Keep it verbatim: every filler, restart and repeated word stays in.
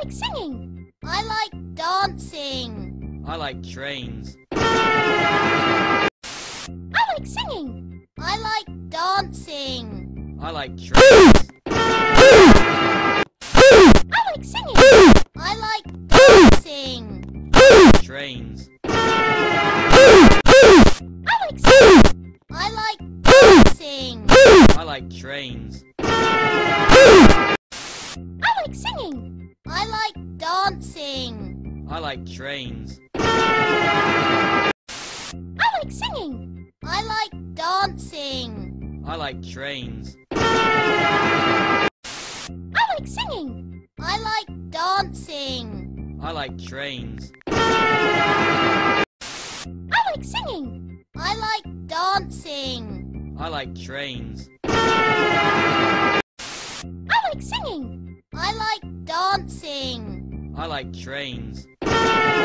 like singing. I like dancing. I like trains. I like singing. I like dancing. I like trains. I like singing. I like dancing. Trains. I like singing. I like dancing. I like trains. I like singing. I like dancing. I like trains. I like singing. I like dancing. I like trains. I like singing. I like dancing. I like trains. I like singing. I like dancing. I like trains. I like singing. I like dancing. I like trains. I